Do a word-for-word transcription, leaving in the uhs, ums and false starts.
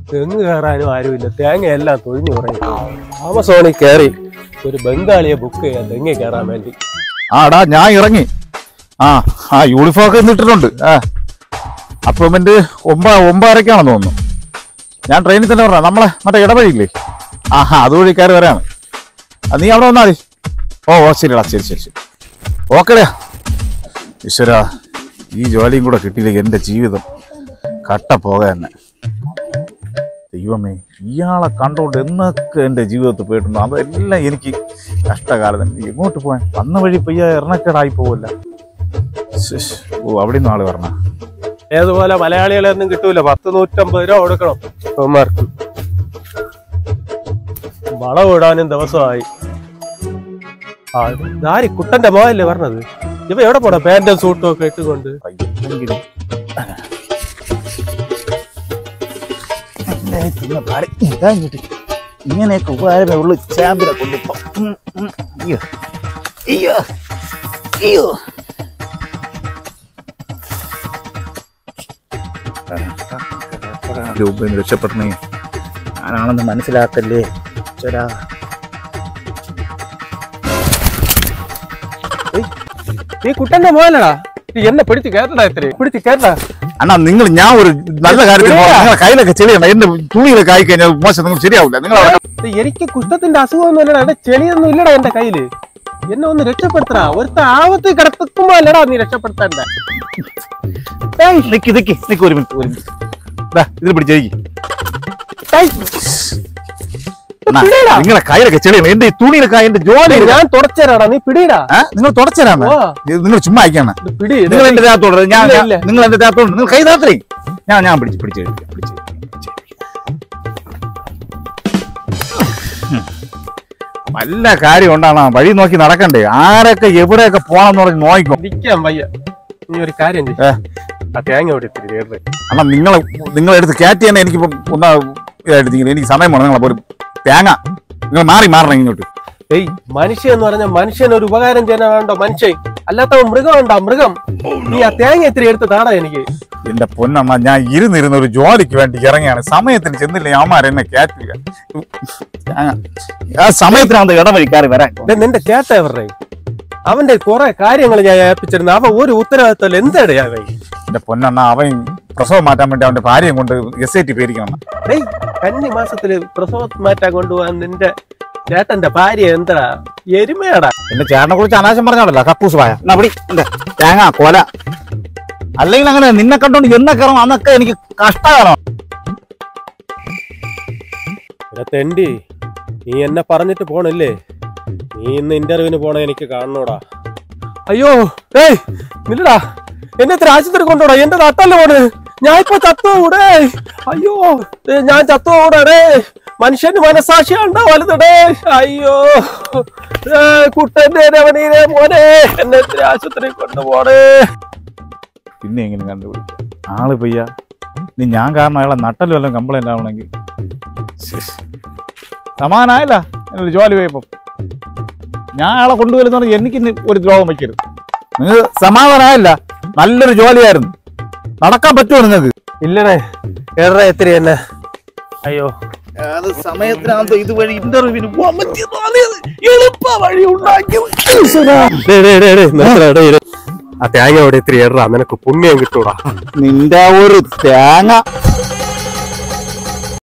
തെങ്ങ് കയറാനും ആരുമില്ല, തേങ്ങ എല്ലാം തൊഴിഞ്ഞു പറയും. ആമസോണിൽ കയറി ഒരു ബംഗാളിയെ ബുക്ക് ചെയ്യാൻ തെങ്ങ കയറാൻ വേണ്ടി. ആടാ ഞാൻ ഇറങ്ങി. ആ ആ യൂണിഫോം ഒക്കെ ഇട്ടിട്ടുണ്ട്. ആ അപ്പോയിൻമെന്റ് ഒമ്പ ഒമ്പതരക്കാണെന്ന് തോന്നുന്നു. ഞാൻ ട്രെയിനിൽ തന്നെ പറഞ്ഞ നമ്മളെ മറ്റേ ഇടവഴിയില്ലേ, ആ ഹാ അതുവഴി കയറി വരാണ്. നീ അവിടെ വന്നാൽ മതി. ഓ ഓ ശരിടാ, ശരി ശരി ശരി ഓക്കെടാ. ഈശ്വര, ഈ ജോലിയും കൂടെ കിട്ടിയില്ലെങ്കിൽ എൻ്റെ ജീവിതം കട്ട പോക തന്നെ. ദൈവമേ, ഇയാളെ കണ്ടോണ്ട് എന്നൊക്കെ എൻ്റെ ജീവിതത്തിൽ പോയിട്ടുണ്ടോ അതെല്ലാം എനിക്ക് കഷ്ടകാലം തന്നെ. എങ്ങോട്ട് പോകാൻ വന്ന വഴി പയ്യ എറണക്കേടായി പോവല്ല. ഓ അവിടെ നിന്ന് ആള് പറഞ്ഞ ഏതുപോലെ മലയാളികളൊന്നും കിട്ടൂല. പത്ത് നൂറ്റമ്പത് രൂപ കൊടുക്കണം അവന്മാർക്ക്. വളം ഇടാനും ദിവസമായി. ആ ഇതാരി കുട്ടന്റെ മോയല്ലേ പറഞ്ഞത്. ഇവ എവിടെ പോടാ പാന്റും സൂട്ടും ഒക്കെ ഇട്ടുകൊണ്ട്? ഇങ്ങനെയൊക്കെ ഉപകാരമേ ഉള്ളു. ചാമ്പിനെ കൊണ്ടിപ്പോ രക്ഷപ്പെടണേ. ഞാനാണെന്ന് മനസ്സിലാക്കല്ലേ. ചേരാ നീ കുട്ടന്റെ മോയല്ലടാ. എന്നെ പിടിച്ച് കേട്ടടാ, ഇത്ര പിടിച്ച് കേട്ടടാ. അണ്ണാ നിങ്ങൾ, ഞാൻ ഒരു നല്ല കാര്യത്തിൽ നിങ്ങളെ കയ്യിലൊക്കെ ചെളിയണ്ട. എന്റെ തുണിയിലൊക്കെ ആയി കഴിഞ്ഞാൽ മോശം നിങ്ങൾ ശരിയാവില്ല. നിങ്ങൾ എനിക്ക് കുറ്റത്തിന്റെ അസുഖമൊന്നും ഇല്ലടാ, എന്റെ ചെളിയൊന്നും ഇല്ലടാ എന്റെ കയ്യില്. എന്നെ ഒന്ന് രക്ഷപ്പെടുത്തടാ. ഒരുത്ത ആവത്ത് കിടക്കുമ്പോ അല്ലടാ നീ രക്ഷപ്പെടുത്തണ്ട. നിക്ക് നിക്ക് നിക്ക് ഒരു മിനിറ്റ് ഒരു മിനിറ്റ് ഇതിൽ പിടിച്ചേക്ക്. നിങ്ങളെ കയ്യിലൊക്കെ ചെളിയാണ്. എന്റെ തുണിയിലൊക്കെ എന്റെ ജോലി ഞാൻ തുടച്ചേരാടാ, നീ പിടിയിടാ. നിങ്ങൾ തുടച്ചേരാണ്. നിങ്ങൾ ചുമ്മാ അയക്കാണ്. നിങ്ങൾ എന്റെ ദേഹത്തോട് ഞാൻ നിങ്ങൾ എന്റെ ദേഹത്തോട് നിങ്ങൾ കൈ താത്രേ. ഞാൻ ഞാൻ പിടിച്ച് പിടിച്ച് പിടിച്ച് വല്ല കാര്യം കൊണ്ടാണ് വഴി നോക്കി നടക്കണ്ടേ. ആരൊക്കെ എവിടെയൊക്കെ പോണെന്ന് പറഞ്ഞ് നോക്കിക്കോ. നിൽക്കാൻ വയ്യ. നീ ഒരു കാര്യം ആ തേങ്ങ ഓടി അണ്ണാ നിങ്ങളെ നിങ്ങളെടുത്ത് കയറ്റി തന്നെ എനിക്കിപ്പോ ഒന്നാ എടുത്തിങ്ങനെ എനിക്ക് സമയം വേണം. നിങ്ങളപ്പോ ഒരു തേങ്ങ നിങ്ങൾ മാറി മാറണം ഇങ്ങോട്ട്. ഏയ് മനുഷ്യൻ എന്ന് പറഞ്ഞാൽ മനുഷ്യൻ ഒരു ഉപകാരം ചെയ്യാൻ വേണ്ടോ മനുഷ്യൻ, അല്ലാത്ത മൃഗം ഉണ്ടോ മൃഗം. നീ ആ തേങ്ങ ഇത്തിരി എടുത്ത് താടാ എനിക്ക്. എന്റെ പൊന്നമ്മ, ഞാൻ ഇരുന്നിരുന്ന ഒരു ജോലിക്ക് വേണ്ടി ഇറങ്ങിയാണ്. സമയത്തിന് ചെന്നില്ലേ അവന്മാർ എന്നെ കയറ്റില്ല. ആ സമയത്തിനാണ് ഇടവഴിക്കാറ് വരാൻ. നിന്റെ ചേട്ട എവരുടെ? അവന്റെ കുറെ കാര്യങ്ങൾ ഞാൻ ഏൽപ്പിച്ചിരുന്നു. അവൻ ഒരു ഉത്തരവാദിത്തം എന്താടയാ? എന്റെ പൊന്നണ്ണ, അവൻ പ്രസവം മാറ്റാൻ വേണ്ടി അവന്റെ ഭാര്യയും കൊണ്ട് എസ് ഐ ടി പേരിക്കണം. ഏയ് കന്നി മാസത്തില് പ്രസവം മാറ്റാൻ കൊണ്ടുപോകാൻ നിന്റെ ചേട്ടന്റെ ഭാര്യ എന്താ എരുമയാടാ? എന്റെ ചേട്ടനെ കുറിച്ച് അനാശം പറഞ്ഞോളല്ലോ കക്കൂസ് പായ തേങ്ങ കൊല. അല്ലെങ്കിൽ അങ്ങനെ നിന്നെ കണ്ടോണ്ട് എന്നൊക്കെ അന്നൊക്കെ എനിക്ക് കഷ്ടകാലം. തെണ്ടി, നീ എന്നെ പറഞ്ഞിട്ട് പോണില്ലേ? നീ ഇന്ന് ഇന്റർവ്യൂവിന് പോണ എനിക്ക് കാണണോടാ. അയ്യോ ഏയ് നില്ലടാ, എന്നെ ഇത്ര ആശുപത്രി കൊണ്ടോടാ. എന്റെ നട്ടല്ല പോണ്. ഞാൻ ഇപ്പൊ ചത്തുകൂടെ? അയ്യോ ഞാൻ ചത്തുകൂടെ? മനുഷ്യന് മനസാക്ഷി ഉണ്ടോ വലുതടേ? അയ്യോ കുട്ടന്റെ രവണീരെ മോനെ, എന്നെ ഇത്ര ആശുപത്രി കൊണ്ടുപോണേ. പിന്നെ എങ്ങനെ കണ്ടുപിടിക്കാം ആള് പയ്യ? നീ ഞാൻ കാരണം അയാളെ നട്ടല് വല്ലതും കംപ്ലൈന്റ് ആവണമെങ്കിൽ സമാനായല്ല. എന്നൊരു ജോലി പോയപ്പോ ഞാൻ അയാളെ കൊണ്ടുവരുന്ന എനിക്ക് ഒരു ദ്രോഹം വയ്ക്കരുത്. നിങ്ങൾ സമാധാനമായല്ല. നല്ലൊരു ജോലിയായിരുന്നു. നടക്കാൻ പറ്റുമോ നിങ്ങൾക്ക്? ഇല്ലണേ ഏറെ എത്ര തന്നെ. അയ്യോ സമയത്തിനാകുമ്പോ ഇതുവഴി ഇന്റർവ്യൂവിന് പോകാൻ പറ്റിയ എളുപ്പ വഴി ഉണ്ടാക്കിയത്. ആ തേങ്ങ അവിടെ ഇത്തിരി ഏറാ, നിനക്ക് പുണ്യം കിട്ടൂടാ. നിന്റെ ഒരു തേങ്ങ